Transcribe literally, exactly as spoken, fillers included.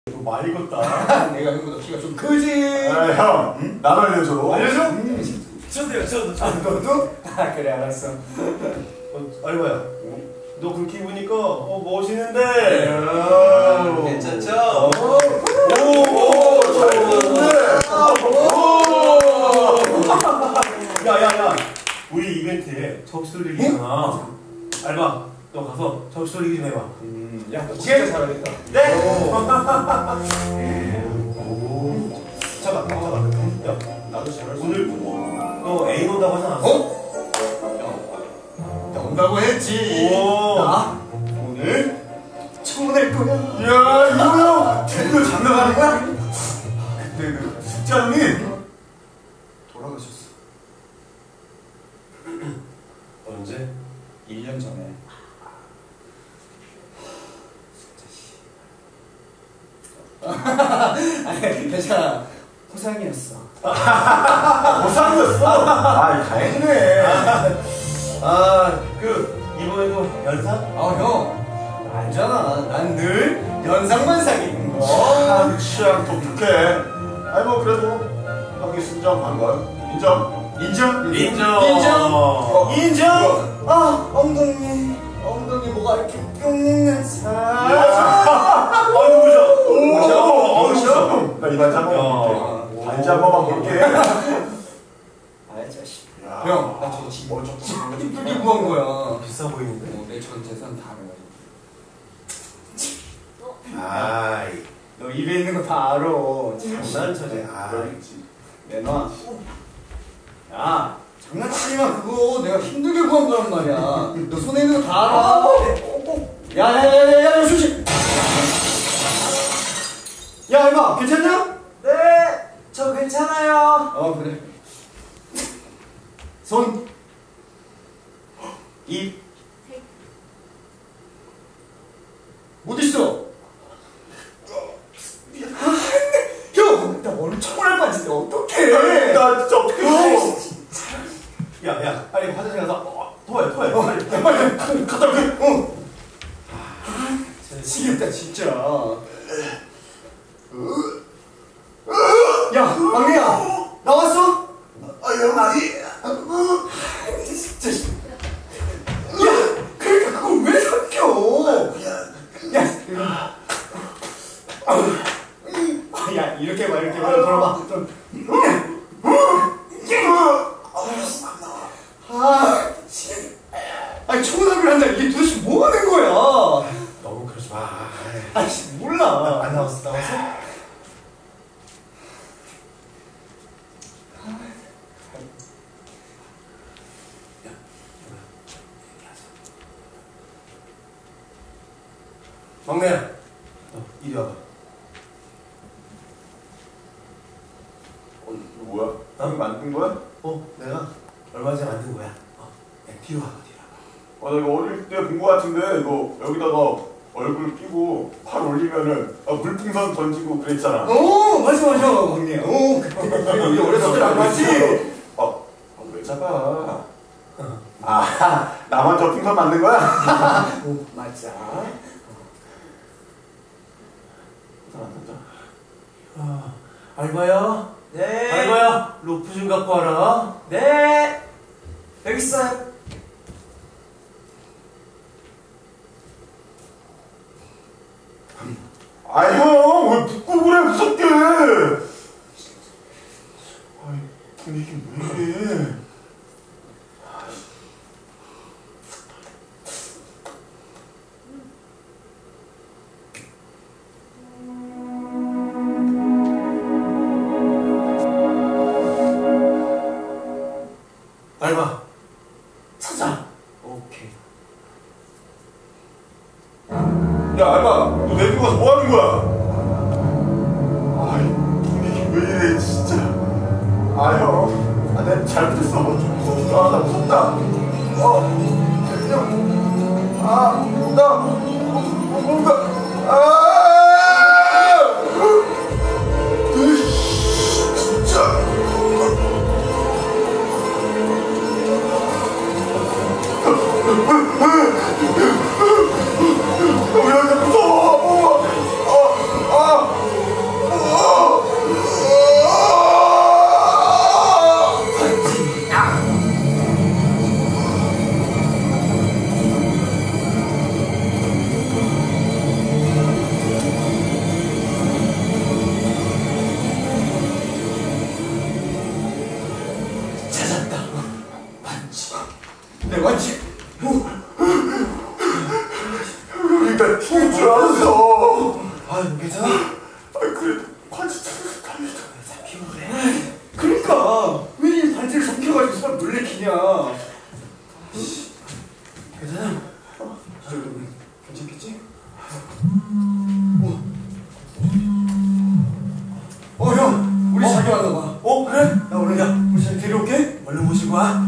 많이 익었다. 내가 형보다 키가 좀 크지. 아, 형, 응? 나도 알려줘. 알려줘? 응. 저도요, 저도, 저도. 아, 너도? 아, 그래, 알았어. 어, 알바야. 어? 너 그렇게 입으니까 어 멋있는데. 음, 괜찮죠? 오, 오, 잘 입었네. 오. 야야야, 우리 이벤트에 접수를 이기잖아. 알바, 너 가서 접수를 이기 좀 해봐. 음, 야, 너 진짜 잘하겠다. 네. 오. 잠깐, 잠깐. 야, 나도 잘할 수 오늘 너 애인 온다고 하지 않았어? 어? 야, 온다고 했지. 오. 나 오늘 청혼할 거야. 야, 이거야. 드디어 장난하는 거야? 그때 그 숙자님이 돌아가셨어. 언제? 일 년 전에. 아니, 괜찮아. 호상이었어. 보상이었어? 아, 다행이네. 아, 그 이번에도 연상? 아, 형. 알잖아. 난 늘 연상만 사귀는 거. 참 취향 독특해. 아니 뭐 그래도 형이 순정 반가요. 인정? 인정? 인정. 인정? 어, 인정? 아, 엉덩이. 엉덩이 뭐가 이렇게 뿅 사. 어이 보셔. 보셔. 어이 보셔. 보셔. 나 이반지 한 번만 볼게. 반지 한 번만 볼게. 아이 자식. 야. 형, 나 저거 집 뭐 저거 이쁘게 구한 거야. 비싸 보이는데? 어, 내 전 재산 다 알아. 아이, 너 입에 있는 거 다 알아. 장난쳐네. 아, 내놔. 야, 장난치지마. 그거 내가 힘들게 구한 거란 말이야. 너 손에 있는 거 다 알아. 야야야야야, 조심. 야, 이마 괜찮냐? 네, 저 괜찮아요. 어, 그래. 손, 입, 못 있어. 형, 나 오늘 청혼할 빠진데 어떡해? 나 진짜 어떻게 해? 야, 야, 빨리 화장실 가서 어, 토해, 토해. 어, 빨리. 야, 빨리 갔다 올게. 어. 미치겠다 진짜. 야, 막내야, 나왔어? 아, 영아이. 진짜. 야, 그러니까 그걸 왜 삼켜? 야, 아, 야, 이렇게 봐, 이렇게 봐, 돌아봐. 좀. 아, 미치겠네. 아니, 청혼을 한다. 이게 도대체 뭐 하는 거야? 너무 그러지 마. 아이씨, 몰라. 안 나왔어, 나왔어? 막내야, 어, 이리 와봐. 어, 이거 뭐야? 형이 만든 거야? 어, 내가 얼마 전에 만든 거야. 어, 야, 뒤로 와봐, 뒤로 와봐. 아, 나 이거 어릴 때 본 거 같은데 이거 여기다가 얼굴 끼고 팔 올리면은 아, 물풍선 던지고 그랬잖아. 오, 맞아, 맞아, 막내. 오, 그때 우리 어렸을 때 안 봤지? 아, 아, 왜 잡아? 아, 나만 저 풍선 만든 거야? 오, 맞아. 풍선 안 던져. 아, 알바야? 네. 알바야, 로프 좀 갖고 와라. 네. 여기 있어요. 아, 형, 왜 붙고 그래, 무섭게! 아이, 근데 이게 왜 이래? 알바, 찾아. 오케이. 야, 알바, 너 내비고 가서 뭐 하는 거야? 아이, 이게 왜 이래, 진짜. 아, 형. 아, 내가 잘못했어. 좀 무섭다. 아, 나 무섭다. 어, 그냥. 아, 무섭다. 뭐, 뭔가. 아! 으이씨, 진짜. 왜 이렇게 무서워? 어, 어, 아! 너 괜찮아? 아, 그래. 관심 찾아서 다행이다. 잡히고 그래. 그러니까 왜 이 반지를 삼켜가지고 사람 놀래키냐. 괜찮아? 괜찮겠지? 어 형, 우리 어? 자기 왔나 봐. 어 그래? 나 오늘 야 우리 자기 데려올게. 얼른 모시고 와.